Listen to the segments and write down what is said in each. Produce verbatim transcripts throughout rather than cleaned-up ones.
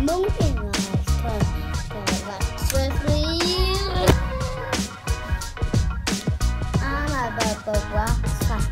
moving lights come like swiftly. I'm above the rocks like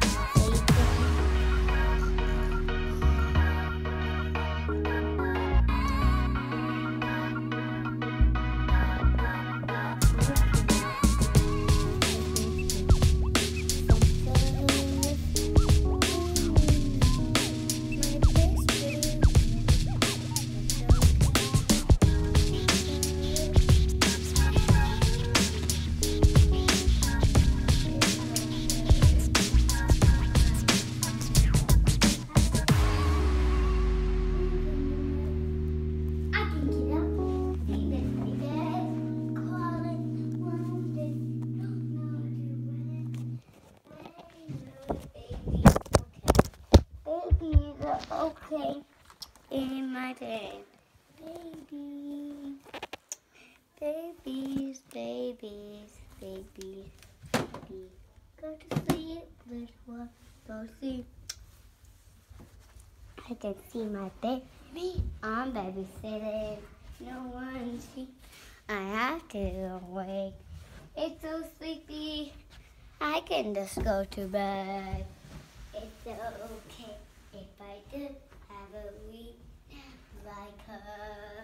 okay in my bed. Baby, babies, babies, babies, babies. Go to sleep, little one, go to sleep. I can see my baby. I'm babysitting. No one see. I have to awake. It's so sleepy. I can just go to bed. It's okay if I just have a week like her.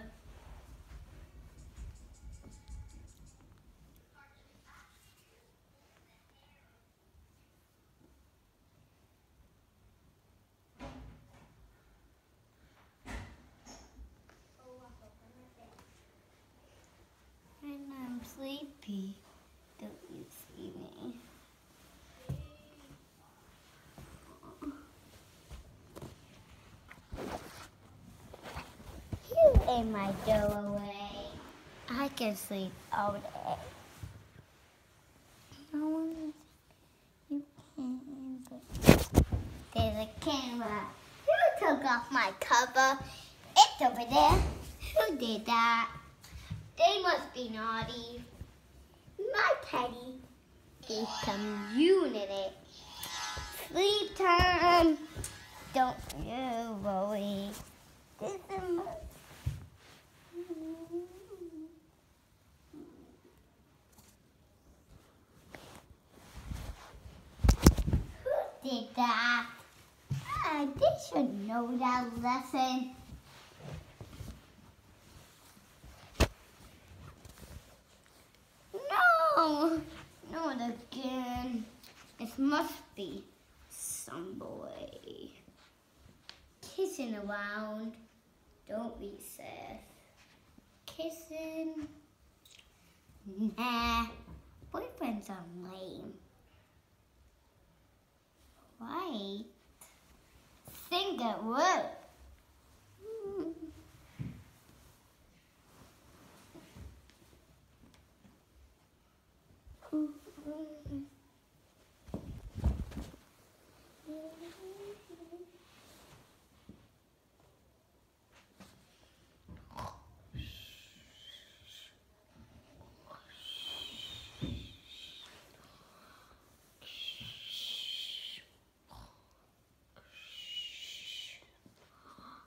And I'm sleepy. Don't you see me? You ain't my doorway. I can sleep all day. No one, you can. But there's a camera. Who took off my cover? It's over there. Who did that? They must be naughty. My teddy is community. Sleep time. Don't you worry. This is Who did that? Ah, they should know that lesson. No, not again. It must be some boy kissing around. Don't be sad. Kissing? Nah, boyfriends are lame. Right? Think it would.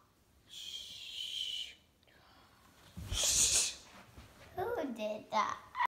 Who did that?